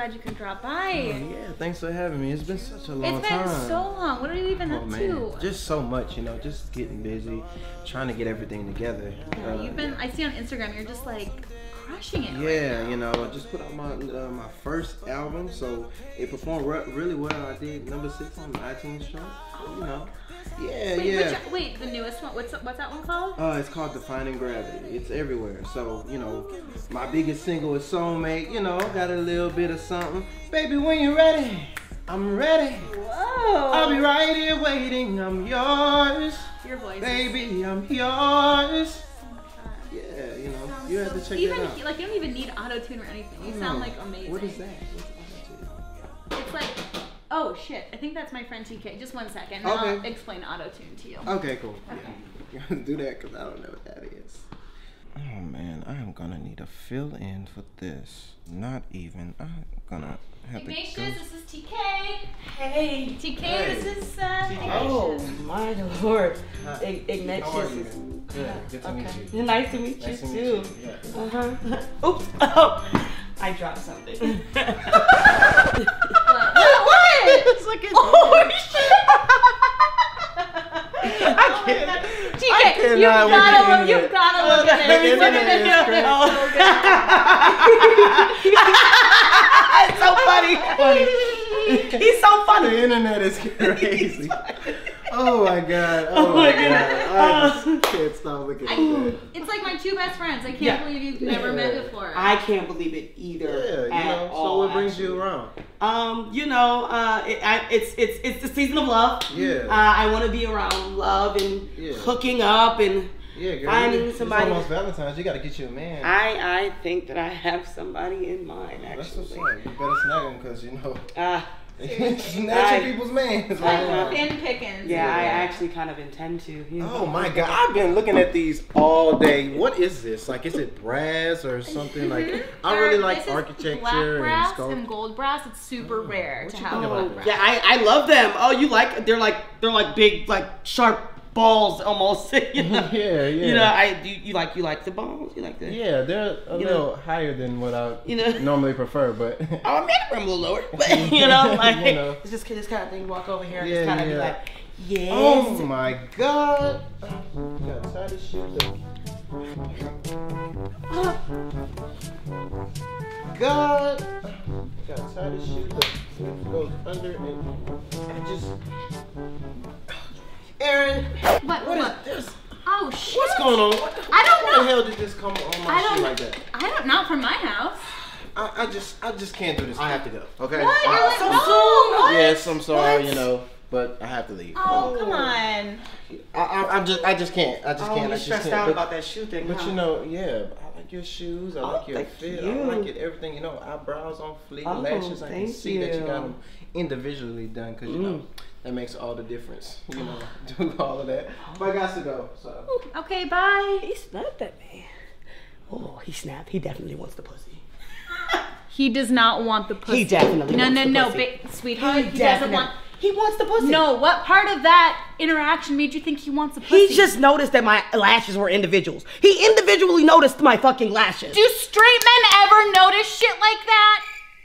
glad you could drop by. Oh, yeah, thanks for having me. It's been such a long time. It's been so long. What are you even up to? Just so much, you know, just getting busy, trying to get everything together. Yeah, you've been, I see on Instagram, you're just like crushing it. Yeah, right, you know, I just put out my first album, so it performed really well. I did #6 on the iTunes chart, so, you know. Yeah, Wait, the newest one. What's that one called? It's called Defining Gravity. It's everywhere. So, you know, my biggest single is Soulmate. You know, got a little bit of something. Baby, when you're ready, I'm ready. Whoa. I'll be right here waiting. I'm yours. Your voice. Baby, I'm yours. Yeah, you know, you have to check that out. Like, you don't even need auto-tune or anything. You sound like amazing. What is that? What's auto-tune? It's like... Oh shit, I think that's my friend TK. Just 1 second. Okay. I'll explain auto-tune to you. Okay, cool. Okay. Yeah. Do that because I don't know what that is. Oh man, I am gonna need a fill-in for this. Not even. I'm gonna have to Ignatius, go. this is TK. Hey. TK, Hey. this is Oh Ignatius. my lord. How Ignatius are you? is Good. Good to meet you. Nice to meet Nice to you meet too. you. Yeah. Oops. Oh, I dropped something. What? It's like a oh shit. I can't. TK, you've gotta look at The this. Look internet at is this. crazy. It's so funny. He's so funny. The internet is crazy. Oh my god. Oh my god. I just can't stop looking at that. It's like my two best friends. I can't believe you've never met before. I can't believe it either. Yeah, you know. So what brings you around? You know, it's the season of love. Yeah. I want to be around love and hooking up and Yeah, girl. finding somebody. It's almost Valentine's. You gotta get you a man. I think that I have somebody in mind. That's what's Actually. up. You better snag him because you know. Seriously. Snatching people's mans. Like Finn Pickens. Yeah, I actually kind of intend to. You know? Oh my god, I've been looking at these all day. What is this? Like, is it brass or something? Like, I really like This is architecture black and brass sculpture. and gold brass. It's super rare what to you have think black about brass. Yeah, I love them. Oh, you like? They're like big, like sharp balls almost. You know? Yeah. You know, you like the balls. You like the. Yeah, they're a little higher than what I normally prefer, but. Oh, maybe I'm a little lower, but you know, like You know. it's just this kind of thing. Walk over here and Yeah, just kind of yeah. be like, yes. Oh my god! Got tired of shit. God! Got tired of shit. It goes under and I just. Aaron! What is this? Oh shit! What's going on? I don't Why know. the hell did this come on my shit like that? I don't. Not from my house. I just can't do this. I have to go. Okay. What? You're like, so no. soon? What? Yes, I'm sorry. What? You know, but I have to leave. Oh, come on. I just can't. I just Oh, can't. you I just stressed can't. out But- about that shoe thing. But huh? you know, yeah, I like your shoes. I like your thank fit. you. I like it. Everything. You know, eyebrows on fleek, Oh, lashes. I can thank see that you got you. them individually done because you know that makes all the difference. You know, do all of that. But I got to go. So. Okay, bye. He snapped that man. Oh, he snapped. He definitely wants the pussy. He does not want the pussy. He definitely No, wants no, the no, pussy. sweetheart. He doesn't definitely- want. He wants the pussy. No, what part of that interaction made you think he wants a pussy? He just noticed that my lashes were individuals. He individually noticed my fucking lashes. Do straight men ever notice shit like that?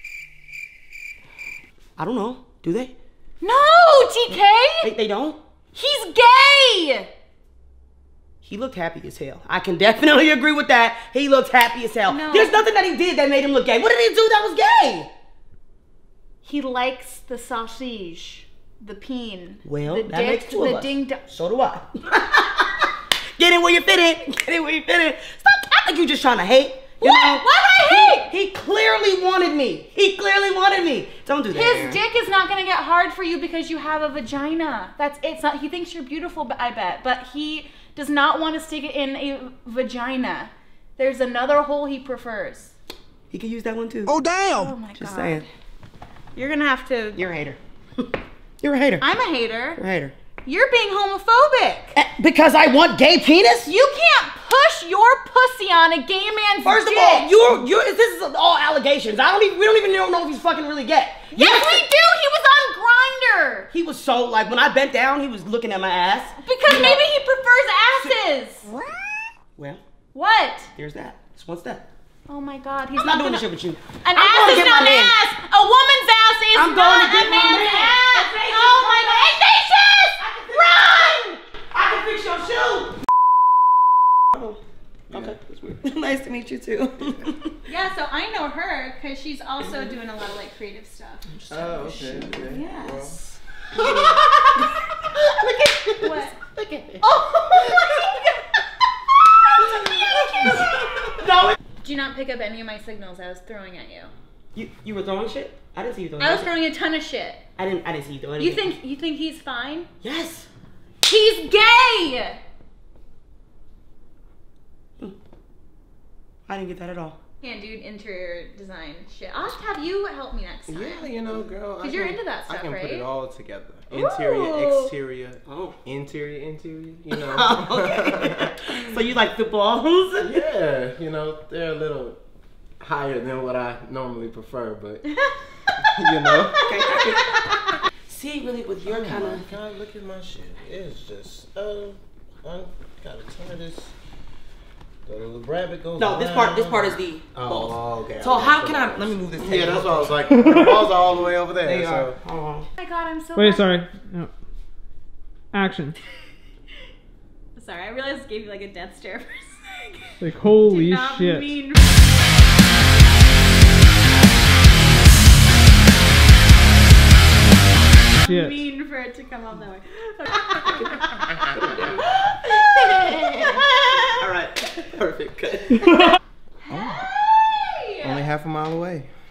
I don't know. Do they? No, TK. They don't? He's gay. He looked happy as hell. I can definitely agree with that. He looked happy as hell. No. There's nothing that he did that made him look gay. What did he do that was gay? He likes the sausage, the peen, Well, the that dick, makes two of the us. ding dong. So do I. Get in where you fit in. Get in where you fit in. Stop. I think you just trying to hate. You What? know? Why would I hate? He clearly wanted me. He clearly wanted me. Don't do that. His Aaron. dick is not gonna get hard for you because you have a vagina. That's it. It's not. He thinks you're beautiful, I bet, but he does not want to stick it in a vagina. There's another hole he prefers. He could use that one too. Oh, damn! Oh my god. Just saying. You're gonna have to. You're a hater. You're a hater. I'm a hater. You're a hater. You're being homophobic. Because I want gay penis? You can't push your pussy on a gay man's First dick. of all, this is all allegations. We don't even know if he's fucking really gay. Yes, we do. He was on Grindr. He was so, like, when I bent down, he was looking at my ass. Because maybe he prefers asses. Well, What? there's that. It's one step. Oh my God, he's I'm not doing this shit with you. An I'm going ass to is get not my an man. ass. A woman's ass is I'm not going to a get my man's man. ass. Oh my God, Ignatius! Run! I can fix your shoe. Okay, that's weird. Nice to meet you too. Yeah, so I know her because she's also doing a lot of like creative stuff. Oh, okay. Yes. Look at you. What? Look at it. Oh my God! No. Did you not pick up any of my signals I was throwing at you? You were throwing shit? I didn't see you throwing I was shit. throwing a ton of shit. I didn't see you throwing anything. You think he's fine? Yes. He's gay! I didn't get that at all. Yeah, dude, interior design shit. I'll have to have you help me next time. Yeah, you know, girl. Because you're into that stuff, I can put right? it all together. Ooh. Interior, exterior, Oh. interior, you know. Okay. So you like the balls? Yeah, you know, they're a little higher than what I normally prefer, but you know. Okay. See, really, with your kind of. God, look at my shit. It's just, I gotta turn this. The rabbit goes. No, this part is the balls. Oh, okay. So how can I? Let me move this. Yeah, that's what I was like. The balls are all the way over there. They so. are. Oh. Oh my God, I'm so Wait, happy. sorry. No. Action. Sorry, I realized I gave you like a death stare for a second. Like, holy Do not shit. mean- Shit. mean for it to come out that way. All right. Perfect. Good. Hey! Only half a mile away.